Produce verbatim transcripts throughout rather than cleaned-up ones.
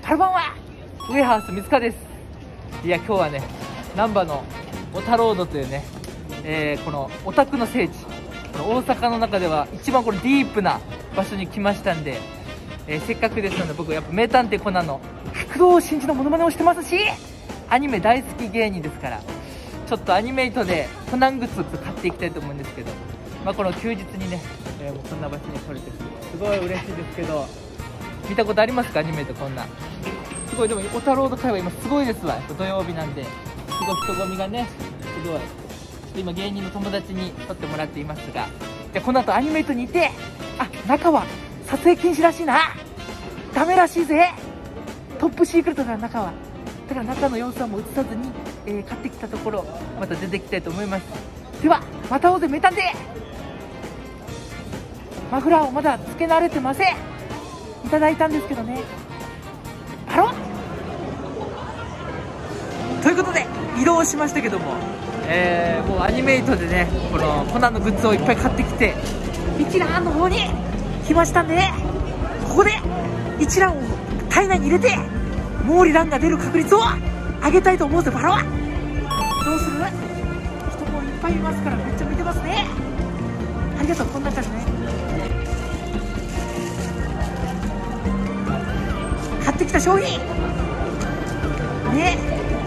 カルバンはウェハース水川です。いや今日はね難波のオタロードというね、えー、このオタクの聖地、この大阪の中では一番これディープな場所に来ましたんで、えー、せっかくですので僕やっぱ名探偵コナンの工藤新一のモノマネをしてますし、アニメ大好き芸人ですから、ちょっとアニメイトでコナングッズを買っていきたいと思うんですけど、まあ、この休日にね、えー、もうこんな場所に来れてすごい嬉しいですけど、見たことありますかアニメイトこんな。すごい、でもオタロード界は今すごいですわ。やっぱ土曜日なんですごい人混みがねすごい。今芸人の友達に撮ってもらっていますが、じゃあこの後アニメイトにいて、あ、中は撮影禁止らしいな、ダメらしいぜ、トップシークレットだ中は。だから中の様子はもう映さずに、えー、買ってきたところまた出てきたいと思います。ではまた会おうぜ名探偵。マフラーをまだつけ慣れてません。いただいたんですけどね。ハローということで移動しましたけども、えー、もうアニメイトでねこのコナンのグッズをいっぱい買ってきて一覧の方に来ましたんで、ね、ここで一覧を体内に入れて毛利蘭が出る確率を上げたいと思うぜ。バロはどうする？人もいっぱいいますからめっちゃ見てますね。ありがとう。こんな感じね、買ってきた商品ね、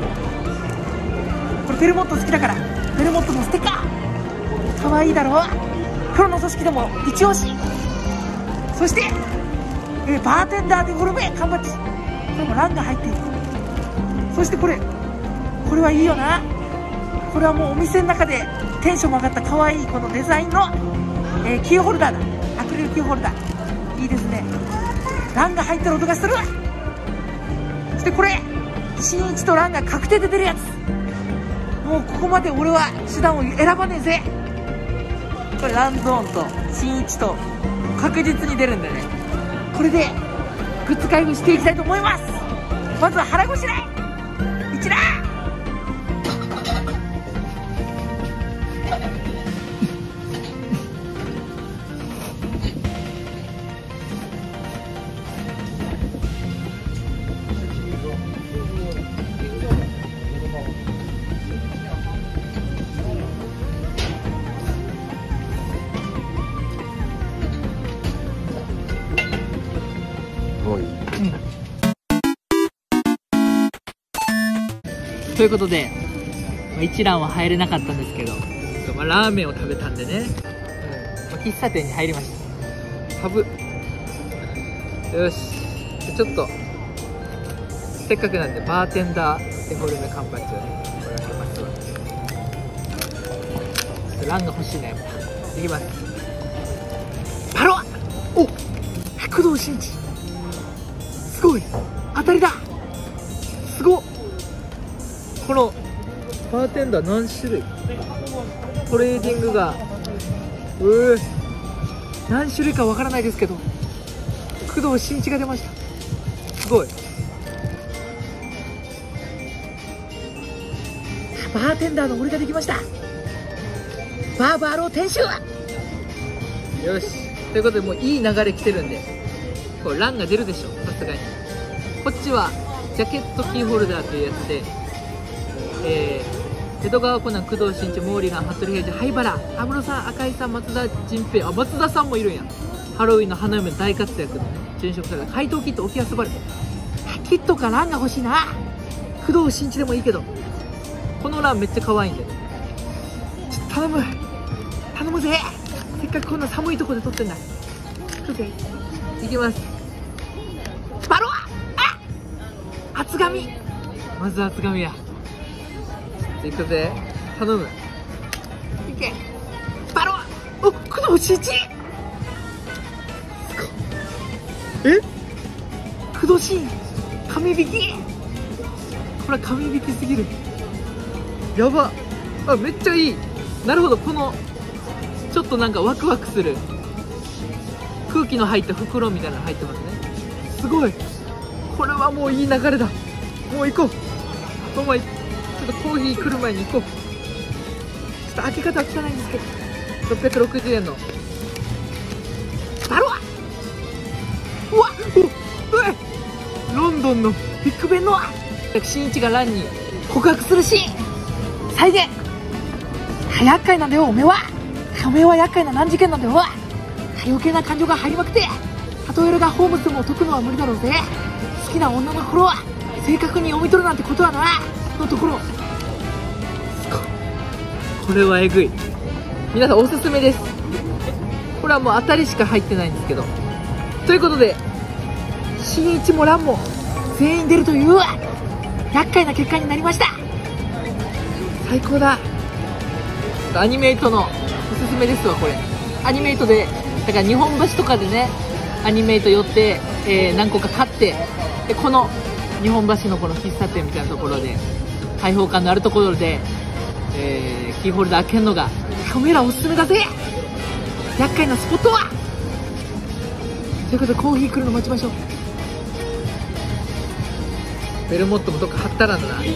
これベルモット好きだからベルモットのステッカーかわいいだろう。プロの組織でも一押し。そして、えー、バーテンダーデフォルメ缶バッジ、これもランが入っている。そしてこれこれはいいよな。これはもうお店の中でテンション上がったかわいいこのデザインの、えー、キーホルダーだ。アクリルキーホルダーいいですね。ランが入ってる音がする。そしてこれ新一とランが確定で出るやつ。もうここまで俺は手段を選ばねえぜ。これランゾーンと新一と確実に出るんでね、これでグッズ開封していきたいと思います。まずは腹ごしらえ一覧。ということで、まあ、一蘭は入れなかったんですけど、まあ、ラーメンを食べたんでね、うんまあ、喫茶店に入りました。ハブよし、ちょっとせっかくなんでバーテンダーデフォルメ缶バッジをねこれ開けますわ。ランが欲しいなやっぱ。いきます。パロお工藤新一、すごい当たりだ。すごっ。このバーテンダー何種類、トレーディングがうー何種類かわからないですけど工藤新一が出ました。すごい。バーテンダーの俺ができました。バーバーロー店主。よし、ということでもういい流れ来てるんでこれランが出るでしょさすがに。こっちはジャケットキーホルダーというやつで、えー、江戸川コナン、工藤新一、毛利蘭、服部平次、灰原、安室さん、赤井さん、松田迅平、あ、松田さんもいるんや。ハロウィンの花嫁の大活躍の殉職された怪盗キット、沖安晴れ。キットかランが欲しいな。工藤新一でもいいけどこのランめっちゃ可愛いんでちょっと頼む頼むぜ。せっかくこんな寒いとこで撮ってんだ。いきます。バロアあ厚紙、まず厚紙や。いくぜ頼む。いけバロアお工藤新一、え工藤新紙引き、これは紙引きすぎる。やばあ、めっちゃいい。なるほど、このちょっとなんかワクワクする空気の入った袋みたいなの入ってますね。すごい、これはもういい流れだ。もう行こう。お前ちょっとコーヒー来る前に行こう。ちょっと開け方は汚いんですけどろっぴゃくろくじゅうえんのバロア、うわっおえロンドンンのビッグベンの新一がランに告白するシーン再現。厄介なんだよおめえは、おめえは厄介な難事件なんだよ。余計な感情が入りまくってたとえ俺がホームズでも解くのは無理だろうぜ。好きな女の心は正確に読み取るなんてことはなのところ、これはえぐい。皆さんおすすめです。これはもう当たりしか入ってないんですけど、ということで新一も蘭も全員出るという厄介な結果になりました。最高だ。アニメイトのおすすめですわこれ。アニメイトでだから日本橋とかでねアニメイト寄って、えー、何個か買って、でこの日本橋のこの喫茶店みたいなところで開放感のあるところで、えー、キーホルダー開けるのがカメラおすすめだぜ。厄介なスポットはということでコーヒー来るの待ちましょう。ベルモットもどっか貼ったらんだな。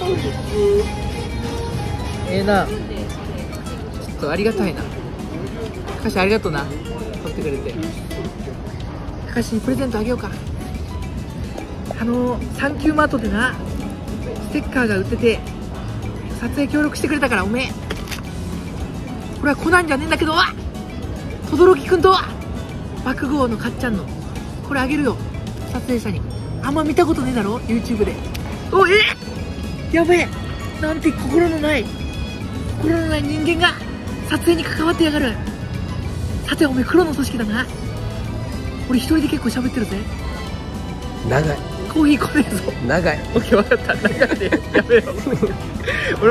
ええー、なちょっとありがたいな。かかしありがとうな、撮ってくれて。かかしにプレゼントあげようか。あのー、サンキューマートでなステッカーが売ってて撮影協力してくれたからおめえ、これはコナンじゃねえんだけど轟くんと爆豪のかっちゃんのこれあげるよ撮影者に。あんま見たことねえだろ YouTube で。おえやべえ、なんて心のない心のない人間が撮影に関わってやがる。さておめえ黒の組織だな。俺一人で結構喋ってるぜ。 長い。 コーヒー来ねえぞ。 長い。 オッケー分かった。長いでやめろ俺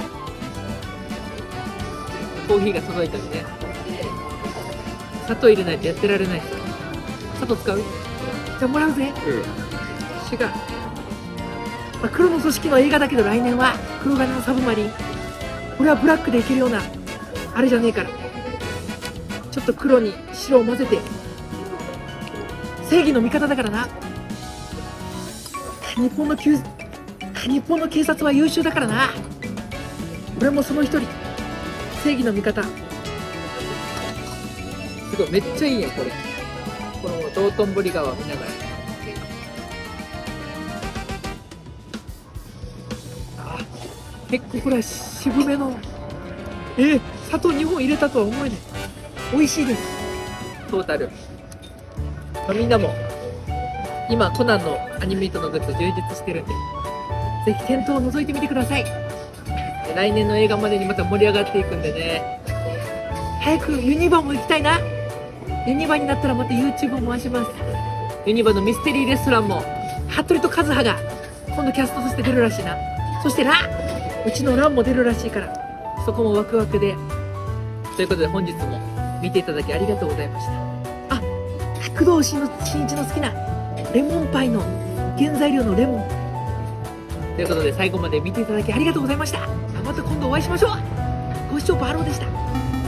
コーヒーが届いたんでね、砂糖入れないとやってられないですよ。砂糖使う？じゃあもらうぜ。うん。違う。まあ、黒の組織の映画だけど来年は黒金のサブマリン。俺はブラックでいけるようなあれじゃねえから、ちょっと黒に白を混ぜて正義の味方だからな。日本の救日本の警察は優秀だからな。俺もその一人、正義の味方。すごいめっちゃいいやんこれ。この道頓堀川を見ながら。あ、結構これは渋めの、えー、砂糖にほん入れたとは思えない。美味しいです。トータル、まあ、みんなも今コナンのアニメイトのグッズ充実してるんで、ぜひ店頭を覗いてみてください。来年の映画までにまた盛り上がっていくんでね、早くユニバも行きたいな。ユニバになったらまた YouTube を回します。ユニバのミステリーレストランも服部と和葉が今度キャストとして出るらしいな。そしてな、うちのランも出るらしいから、そこもワクワクで。ということで本日も見ていただきありがとうございました。あ、工藤新一の好きなレモンパイの原材料のレモンということで、最後まで見ていただきありがとうございました。また今度お会いしましょう。ご視聴バーローでした。